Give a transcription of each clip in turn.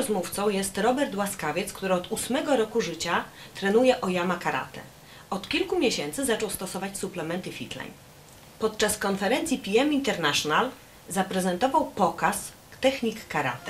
rozmówcą jest Robert Łaskawiec, który od 8 roku życia trenuje Oyama Karate. Od kilku miesięcy zaczął stosować suplementy Fitline. Podczas konferencji PM International zaprezentował pokaz technik karate.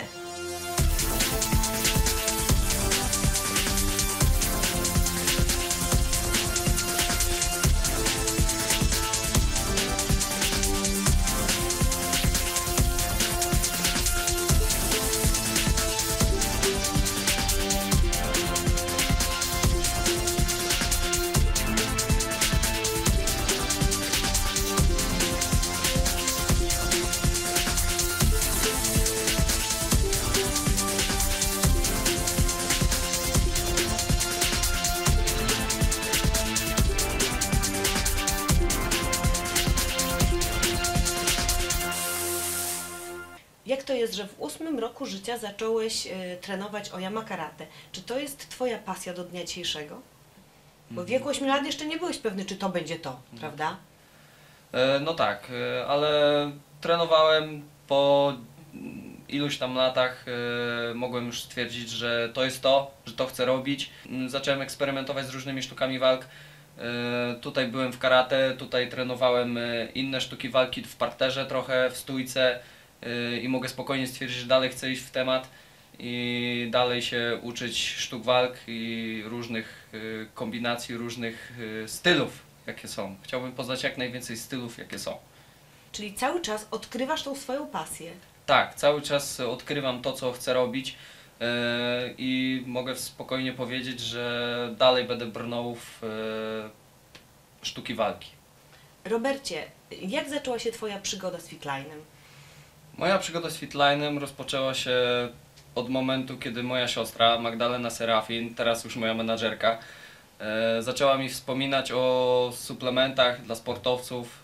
Jak to jest, że w 8 roku życia zacząłeś trenować Oyama Karate? Czy to jest Twoja pasja do dnia dzisiejszego? Bo w wieku 8 lat jeszcze nie byłeś pewny, czy to będzie to, prawda? No tak, ale trenowałem po iluś tam latach, mogłem już stwierdzić, że to jest to, że to chcę robić. Zacząłem eksperymentować z różnymi sztukami walk. Tutaj byłem w karate, tutaj trenowałem inne sztuki walki w parterze trochę, w stójce i mogę spokojnie stwierdzić, że dalej chcę iść w temat i dalej się uczyć sztuk walk i różnych kombinacji, różnych stylów, jakie są. Chciałbym poznać jak najwięcej stylów, jakie są. Czyli cały czas odkrywasz tą swoją pasję. Tak, cały czas odkrywam to, co chcę robić i mogę spokojnie powiedzieć, że dalej będę brnął w sztuki walki. Robercie, jak zaczęła się Twoja przygoda z Fitlinem? Moja przygoda z Fitlinem rozpoczęła się od momentu, kiedy moja siostra Magdalena Serafin, teraz już moja menadżerka, zaczęła mi wspominać o suplementach dla sportowców,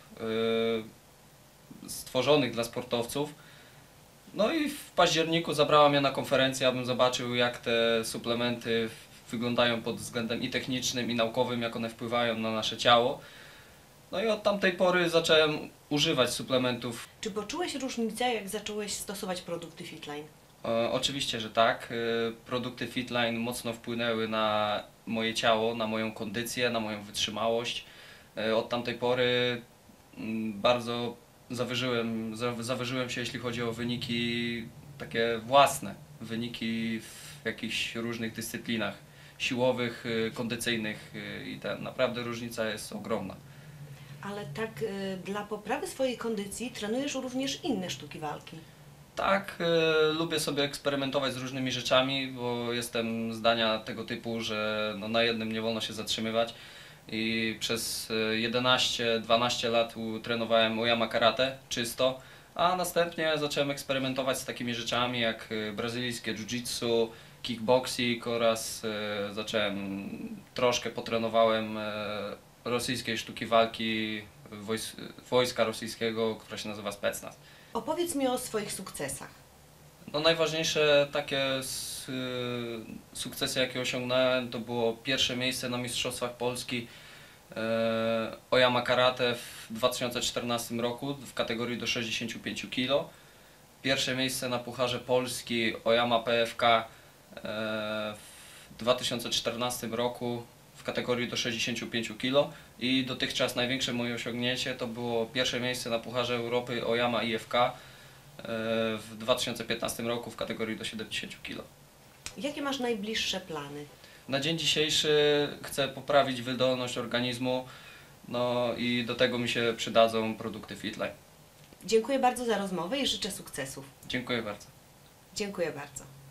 stworzonych dla sportowców. No i w październiku zabrała mnie na konferencję, abym zobaczył, jak te suplementy wyglądają pod względem i technicznym, i naukowym, jak one wpływają na nasze ciało. No i od tamtej pory zacząłem używać suplementów. Czy poczułeś różnicę, jak zacząłeś stosować produkty Fitline? Oczywiście, że tak. Produkty Fitline mocno wpłynęły na moje ciało, na moją kondycję, na moją wytrzymałość. Od tamtej pory bardzo zawyżyłem się, jeśli chodzi o wyniki takie własne, wyniki w jakichś różnych dyscyplinach siłowych, kondycyjnych i naprawdę różnica jest ogromna. Ale tak dla poprawy swojej kondycji trenujesz również inne sztuki walki. Tak, lubię sobie eksperymentować z różnymi rzeczami, bo jestem zdania tego typu, że no, na jednym nie wolno się zatrzymywać. I przez 11-12 lat trenowałem Oyama Karate czysto, a następnie zacząłem eksperymentować z takimi rzeczami jak brazylijskie jiu-jitsu, kickboxing oraz troszkę potrenowałem rosyjskiej sztuki walki wojska rosyjskiego, która się nazywa Specnaz. Opowiedz mi o swoich sukcesach. No, najważniejsze takie sukcesy, jakie osiągnąłem, to było pierwsze miejsce na Mistrzostwach Polski Oyama Karate w 2014 roku w kategorii do 65 kg. Pierwsze miejsce na Pucharze Polski Oyama PFK w 2014 roku w kategorii do 65 kg i dotychczas największe moje osiągnięcie to było pierwsze miejsce na Pucharze Europy Oyama IFK w 2015 roku w kategorii do 70 kg. Jakie masz najbliższe plany? Na dzień dzisiejszy chcę poprawić wydolność organizmu, no i do tego mi się przydadzą produkty Fitline. Dziękuję bardzo za rozmowę i życzę sukcesów. Dziękuję bardzo. Dziękuję bardzo.